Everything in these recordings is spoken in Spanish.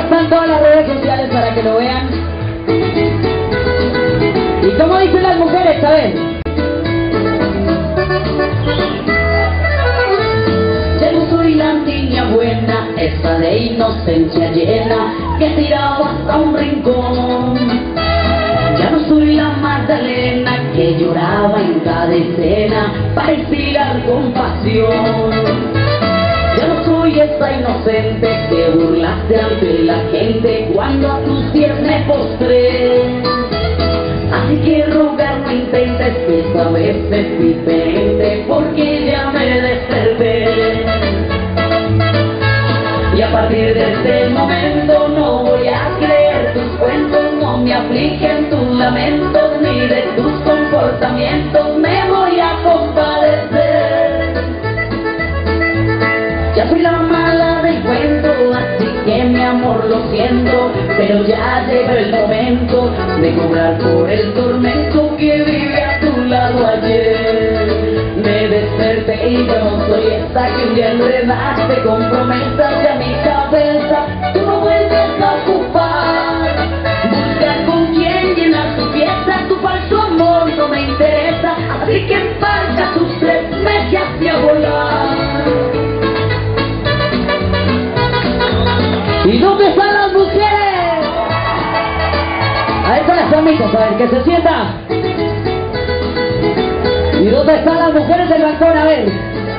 está en todas las redes sociales para que lo vean. Y como dicen las mujeres, ¿sabes? Ya no soy la niña buena, esa de inocencia llena, que tiraba hasta un rincón. Ya no soy la Magdalena, que lloraba en cada escena para inspirar compasión. Ya no soy esa inocente que burlaste ante la gente cuando a tus pies me postré. Así que rogar no intentes, que esta vez es diferente, porque ya me desperté. Y a partir de este momento no voy a creer tus cuentos, no me apliquen tus lamentos, ni de tus comportamientos me voy a compadecer. Ya soy la mala del cuento, así que mi amor lo siento, pero ya llegó el momento de cobrar por el tormento que vive a tu lado ayer. Me desperté y yo no soy esta que un día enredaste con promesas de mi cabeza. Tú no vuelves a ocupar, busca con quién llenar tu pieza, tu falso amor no me interesa, así que embarca tus 3 meses hacia volar. ¿Y dónde están las mujeres? Ahí están las amigas, a ver, que se sienta. ¿Y dónde están las mujeres del balcón? A ver.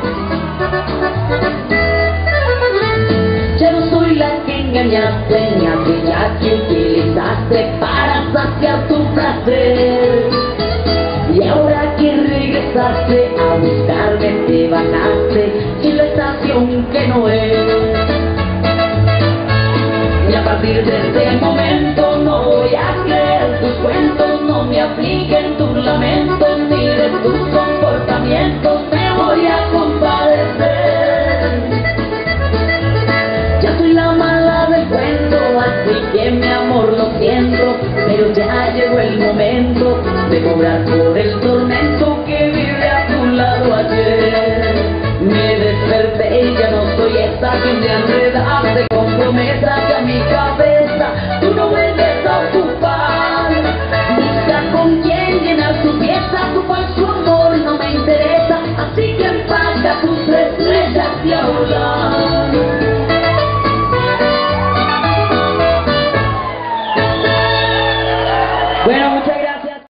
Ya no soy la que engañaste, ni aquella que utilizaste para saciar tu placer. Y ahora que regresaste a buscarme te bajaste en la estación que no es. Y a partir de este momento no voy a creer tus cuentos, no me apliquen tus lamentos, ni de tus comportamientos me voy a compadecer. Ya soy la mala del cuento, así que mi amor lo siento, pero ya llegó el momento de cobrar por el tormento que vive a tu lado ayer. Me desperté y ya no soy esa que me enredaste con promesas de mi cabeza. Tú no vuelves a ocupar, busca con quién llenar tu pieza, tu falso amor no me interesa, así que empaca tus 3 meses y a volar. Bueno,